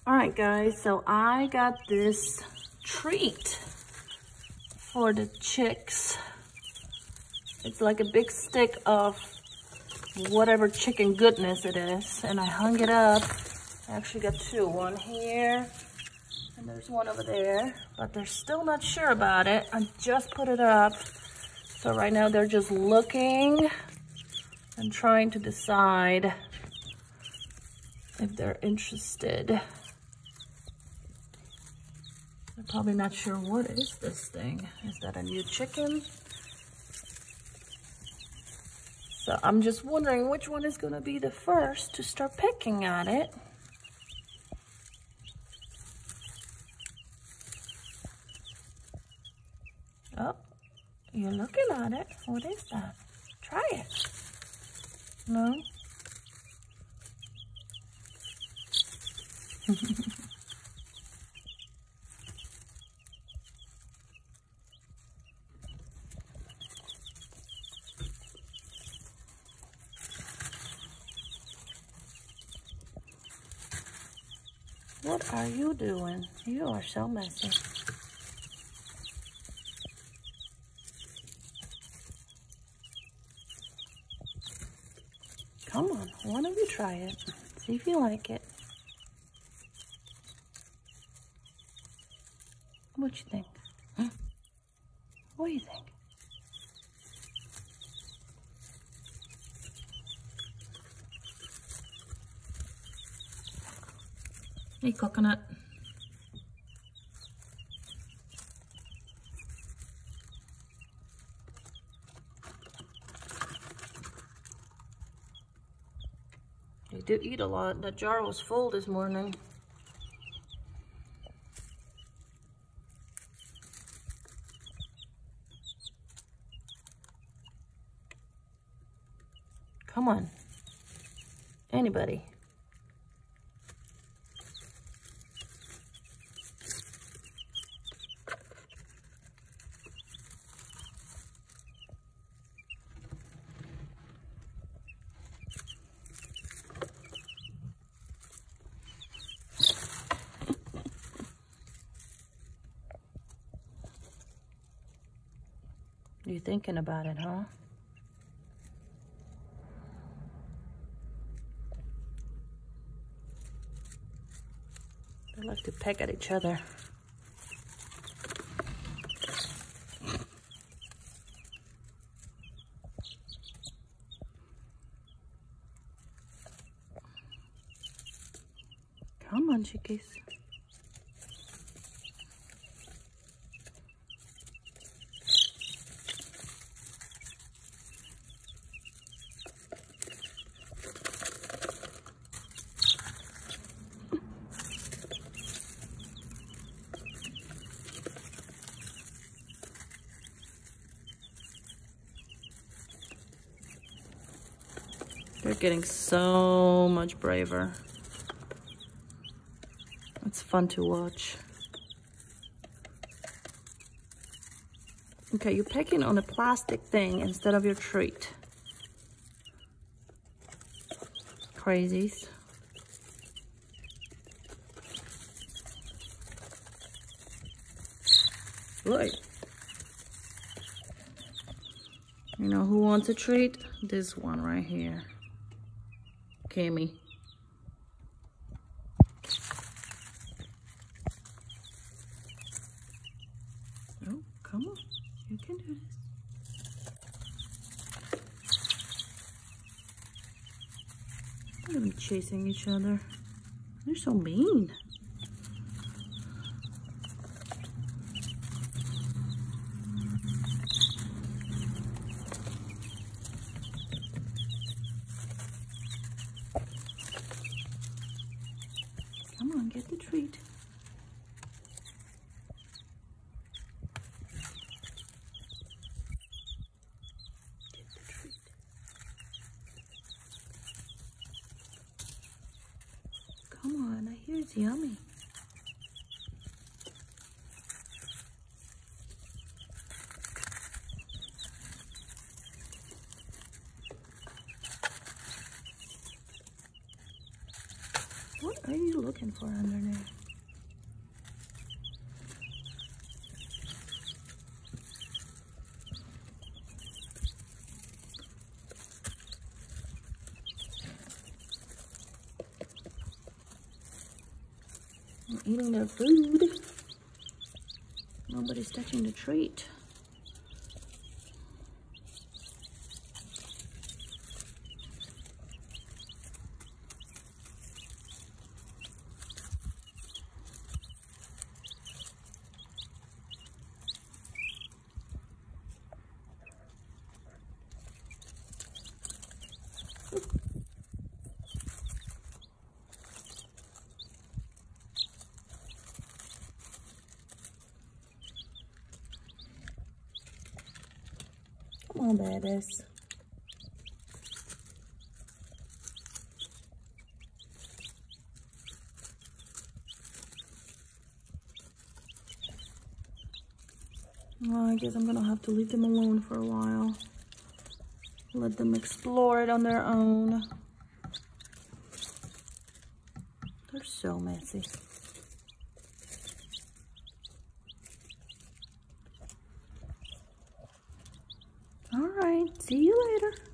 All right, guys, so I got this treat for the chicks. It's like a big stick of whatever chicken goodness it is, and I hung it up. I actually got two, one here, and there's one over there, but they're still not sure about it. I just put it up, so right now they're just looking and trying to decide if they're interested. They're probably not sure, what is this thing? Is that a new chicken? So I'm just wondering which one is gonna be the first to start picking at it. Oh, you're looking at it. What is that? Try it. No? What are you doing? You are so messy. Come on, one of you try it. See if you like it. What you think? Huh? What do you think? Hey, coconut. They do eat a lot. That jar was full this morning. Come on. Anybody. You're thinking about it, huh? They like to peck at each other. Come on, chickies. They're getting so much braver. It's fun to watch. Okay, you're pecking on a plastic thing instead of your treat. Crazies. Look. You know who wants a treat? This one right here. Cammy. Oh, come on. You can do this. Look at them chasing each other. They're so mean. Come on, get the treat. Get the treat. Come on, I hear it's yummy. What What are you looking for under there? I'm eating their food. Nobody's touching the treat. Come on, babies. Well, I guess I'm gonna have to leave them alone for a while. Let them explore it on their own. They're so messy. All right, see you later.